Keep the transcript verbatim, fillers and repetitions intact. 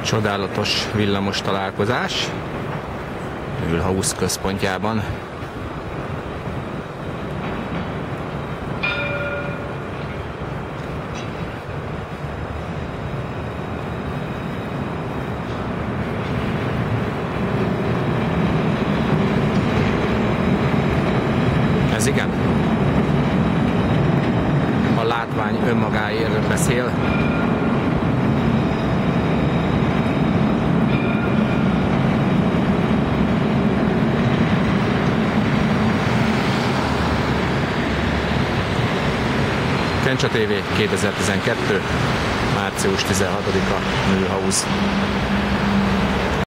Csodálatos villamos találkozás Mühlhausz központjában. Ez igen. A látvány önmagáért beszél. Kencsa té vé kétezer-tizenkettő. március tizenhatodika Mühlhausz.